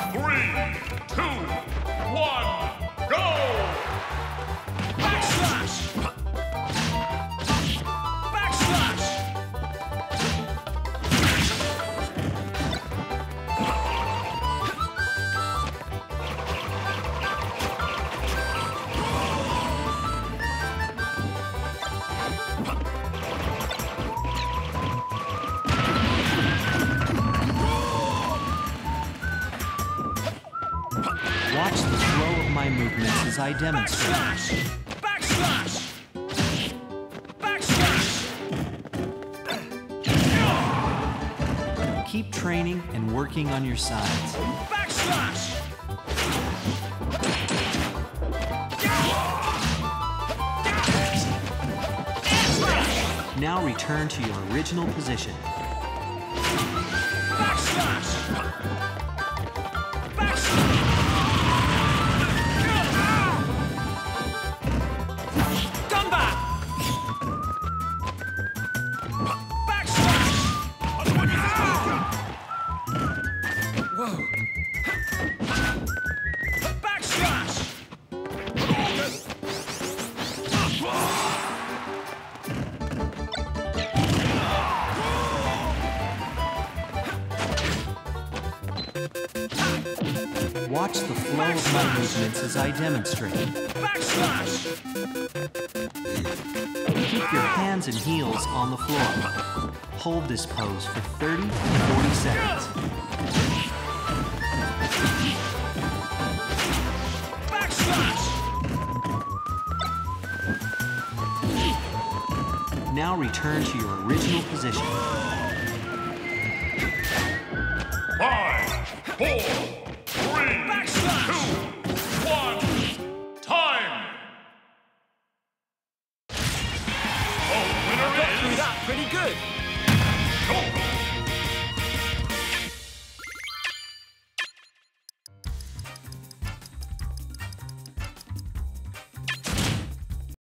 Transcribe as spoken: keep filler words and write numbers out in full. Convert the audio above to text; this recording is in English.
Three, two, one, go! Backslash! Backslash! Watch the flow of my movements as I demonstrate. Backslash! Backslash! Backslash! Keep training and working on your sides. Backslash! Now return to your original position. Backslash! Whoa! Backslash! Watch the flow of my movements as I demonstrate. Backslash! Keep your hands and heels on the floor. Hold this pose for thirty to forty seconds. Backslash! Now return to your original position. Five, four, three, Backslash! two, one, time! Oh, winner Got through is that pretty good.